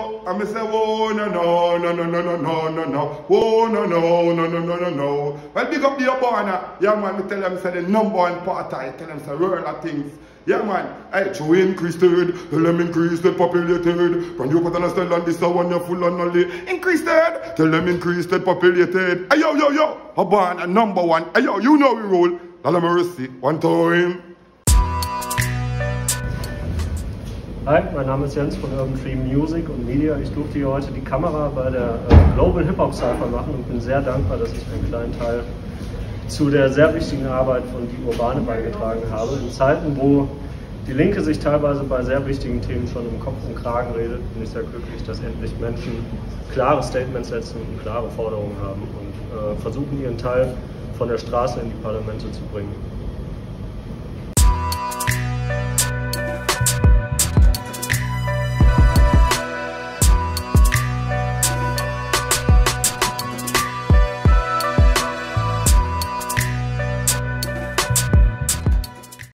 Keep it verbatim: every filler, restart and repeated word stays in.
yo, and me say, whoa, no, no, no, no, no, no, no, no, no, whoa, no, no, no, no, no, no, no. Well, big up the Urbana. Yeah, man, me tell them, say, the number one part, I tell them, say, world of things. Yeah, man, hey, to increase third, tell them increase the populated. When you put on a style on this one, you're full on only. Increase third, tell them increase the populated. Hey, yo, yo, yo, Urbana, number one. Hey, yo, you know we roll. Lala Mercy, one time. Hi, mein Name ist Jens von Urban Dream Music und Media. Ich durfte hier heute die Kamera bei der äh, Global Hip-Hop Cypher machen und bin sehr dankbar, dass ich einen kleinen Teil zu der sehr wichtigen Arbeit von Die Urbane beigetragen habe. In Zeiten, wo die Linke sich teilweise bei sehr wichtigen Themen schon im Kopf und Kragen redet, bin ich sehr glücklich, dass endlich Menschen klare Statements setzen und klare Forderungen haben und äh, versuchen, ihren Teil von der Straße in die Parlamente zu bringen.